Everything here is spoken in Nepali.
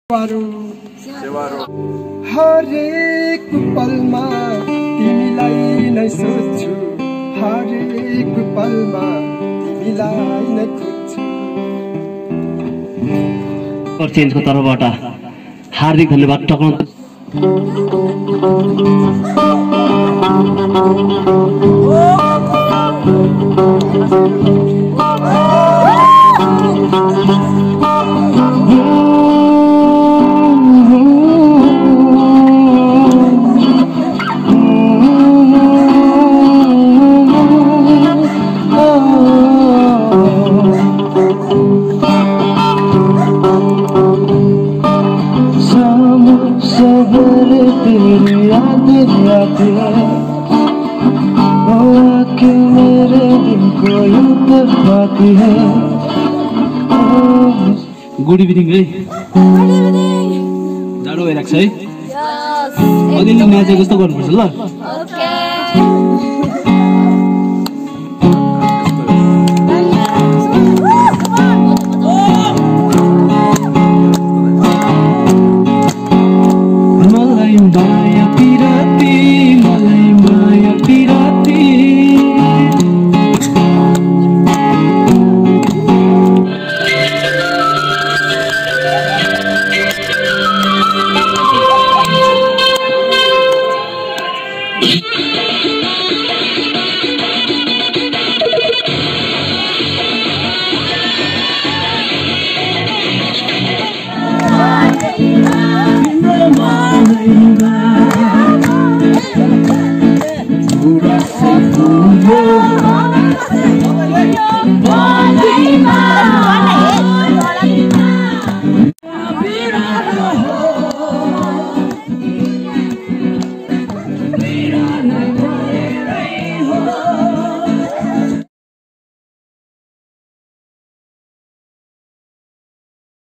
हरेक पलमा तिमीलाई नै सोच्छु, हरेक पलमा तिमीलाई नै खोज्छु। चेन्जको तर्फबाट हार्दिक धन्यवाद। टक्राउन गुड इभिनिङ है। जाडो भइरहेको छ है। अलिअलि नाचे जस्तो गर्नुपर्छ ल।